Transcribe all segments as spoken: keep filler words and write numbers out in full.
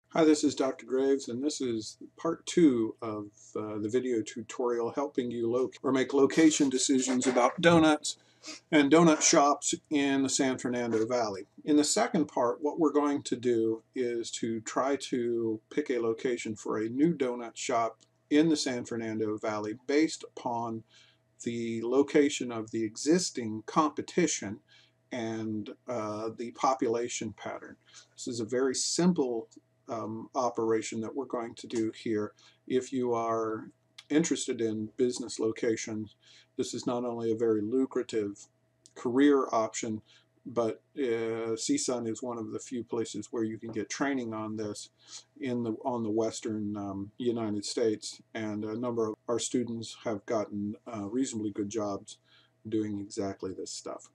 Hi, this is Doctor Graves, and this is part two of uh, the video tutorial helping you locate or make location decisions about donuts and donut shops in the San Fernando Valley. In the second part, what we're going to do is to try to pick a location for a new donut shop in the San Fernando Valley based upon the location of the existing competition and uh, the population pattern. This is a very simple um, operation that we're going to do here. If you are interested in business locations, this is not only a very lucrative career option, but uh, Thiessen is one of the few places where you can get training on this in the on the western um, United States, and a number of our students have gotten uh, reasonably good jobs doing exactly this stuff.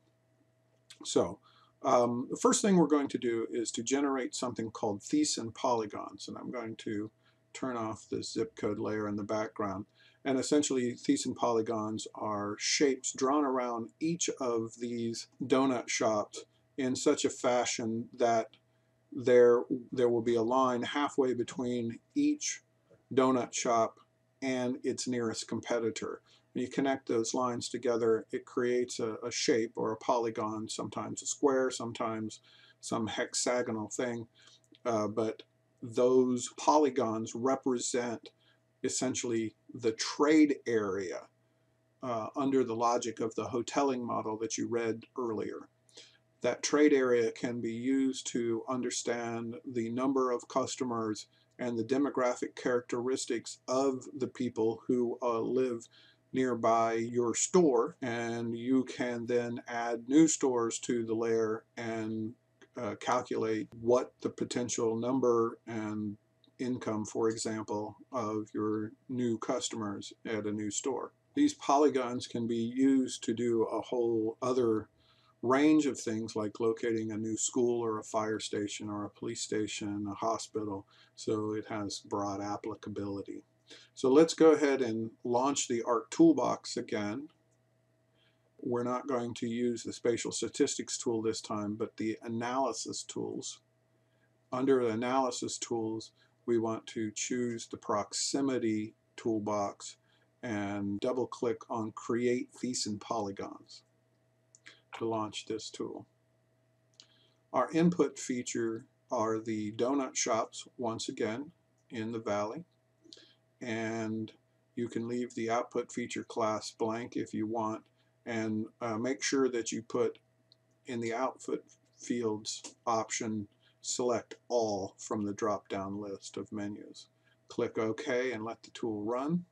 So um, the first thing we're going to do is to generate something called Thiessen Polygons, and I'm going to turn off the zip code layer in the background. And essentially, Thiessen Polygons are shapes drawn around each of these donut shops in such a fashion that there, there will be a line halfway between each donut shop and its nearest competitor. When you connect those lines together, it creates a, a shape or a polygon, sometimes a square, sometimes some hexagonal thing, uh, but those polygons represent essentially the trade area uh, under the logic of the hoteling model that you read earlier. That trade area can be used to understand the number of customers and the demographic characteristics of the people who uh, live nearby your store, and you can then add new stores to the layer and uh, calculate what the potential number and income, for example, of your new customers at a new store. These polygons can be used to do a whole other range of things like locating a new school or a fire station or a police station, a hospital, so it has broad applicability. So let's go ahead and launch the ARC toolbox again. We're not going to use the spatial statistics tool this time, but the analysis tools. Under the analysis tools, we want to choose the proximity toolbox and double click on create Thiessen polygons to launch this tool. Our input feature are the donut shops, once again, in the valley. And you can leave the output feature class blank if you want, and uh, make sure that you put in the output fields option, select all from the drop-down list of menus. Click OK and let the tool run.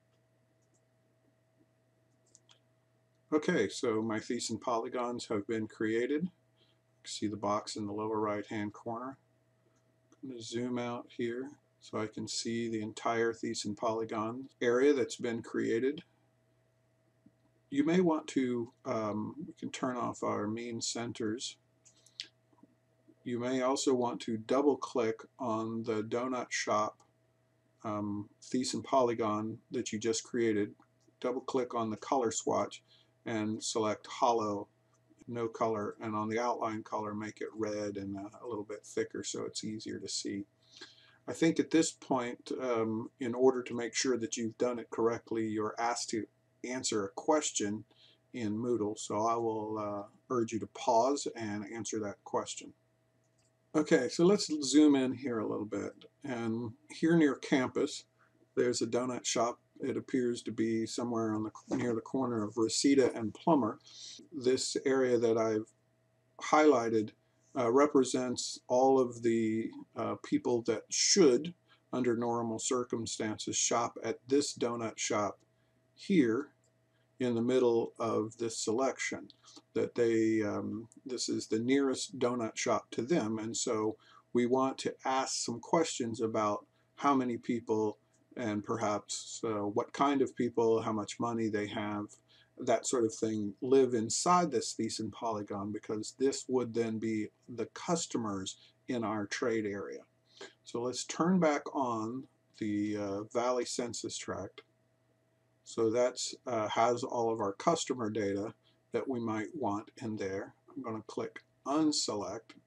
Okay, so my Thiessen polygons have been created. See the box in the lower right hand corner. I'm going to zoom out here so I can see the entire Thiessen polygon area that's been created. You may want to, um, we can turn off our mean centers. You may also want to double click on the donut shop um, Thiessen polygon that you just created. Double click on the color swatch and select hollow, no color, and on the outline color make it red and a, a little bit thicker so it's easier to see. I think at this point, um, in order to make sure that you've done it correctly, you're asked to answer a question in Moodle, so I will uh, urge you to pause and answer that question. Okay, so let's zoom in here a little bit. And here near campus, there's a donut shop. It appears to be somewhere on the near the corner of Reseda and Plummer. This area that I've highlighted uh, represents all of the uh, people that should, under normal circumstances, shop at this donut shop here in the middle of this selection. That they, um, this is the nearest donut shop to them, and so we want to ask some questions about how many people and perhaps uh, what kind of people, how much money they have, that sort of thing, live inside this Thiessen polygon, because this would then be the customers in our trade area. So let's turn back on the uh, Valley Census Tract. So that uh, has all of our customer data that we might want in there. I'm going to click unselect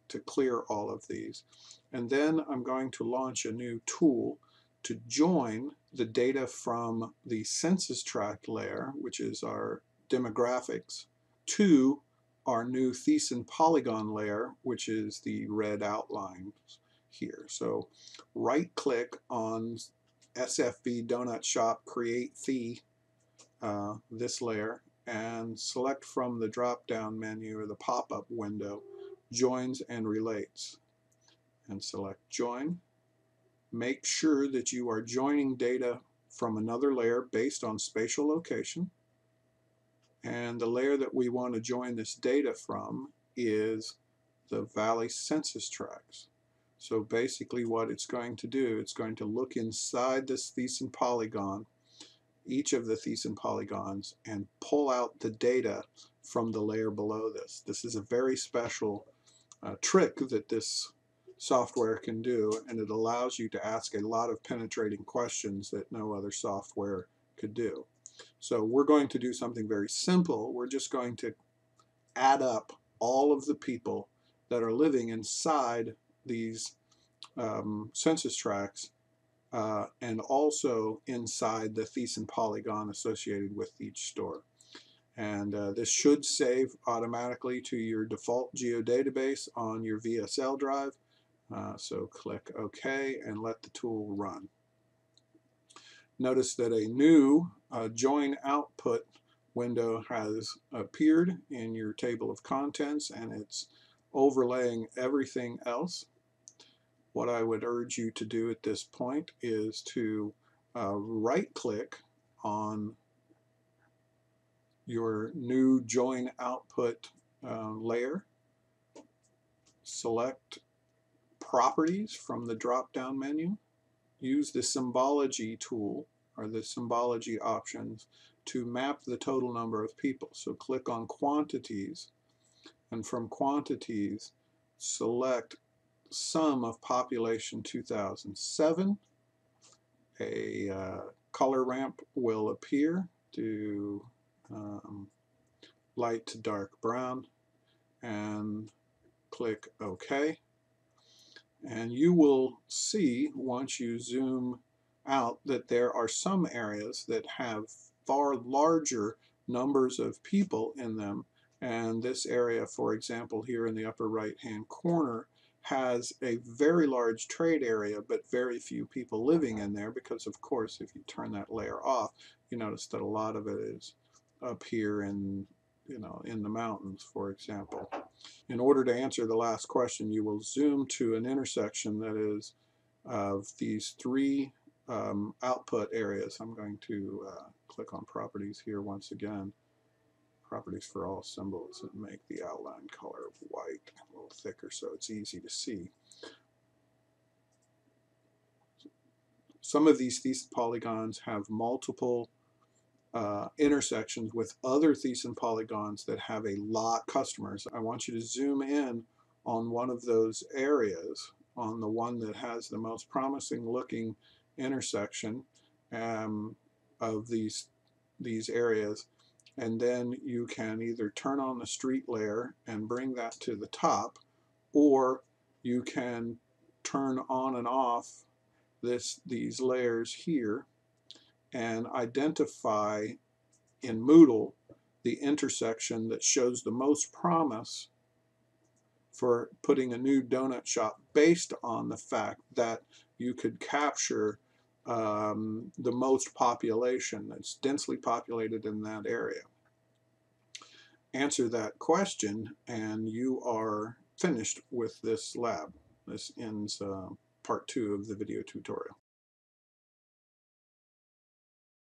to clear all of these. And then I'm going to launch a new tool to join the data from the census tract layer, which is our demographics, to our new Thiessen Polygon layer, which is the red outlines here. So right click on S F B Doughnut Shop Create Thie, uh, this layer, and select from the drop down menu or the pop-up window Joins and Relates, and select Join. Make sure that you are joining data from another layer based on spatial location, and the layer that we want to join this data from is the Valley Census Tracts. So basically what it's going to do, it's going to look inside this Thiessen polygon, each of the Thiessen polygons, and pull out the data from the layer below this. This is a very special uh, trick that this software can do, and it allows you to ask a lot of penetrating questions that no other software could do. So we're going to do something very simple. We're just going to add up all of the people that are living inside these um, census tracts, uh, and also inside the Thiessen polygon associated with each store. And uh, this should save automatically to your default geodatabase on your V S L drive. Uh, so click OK and let the tool run. Notice that a new uh, join output window has appeared in your table of contents, and it's overlaying everything else. What I would urge you to do at this point is to uh, right click on your new join output uh, layer, select properties from the drop down menu, use the symbology tool or the symbology options to map the total number of people. So click on quantities, and from quantities select sum of population two thousand seven. A uh, color ramp will appear to um, light to dark brown, and click OK. And you will see, once you zoom out, that there are some areas that have far larger numbers of people in them. And this area, for example, here in the upper right hand corner, has a very large trade area but very few people living in there, because of course if you turn that layer off, you notice that a lot of it is up here in, you know, in the mountains, for example. In order to answer the last question, you will zoom to an intersection that is of these three um, output areas. I'm going to uh, click on properties here once again. Properties for all symbols, and make the outline color white, a little thicker so it's easy to see. Some of these Thiessen polygons have multiple uh, intersections with other Thiessen polygons that have a lot of customers. I want you to zoom in on one of those areas, on the one that has the most promising looking intersection um, of these these areas, and then you can either turn on the street layer and bring that to the top, or you can turn on and off this these layers here and identify in Moodle the intersection that shows the most promise for putting a new donut shop, based on the fact that you could capture um, the most population that's densely populated in that area. Answer that question and you are finished with this lab. This ends uh, part two of the video tutorial.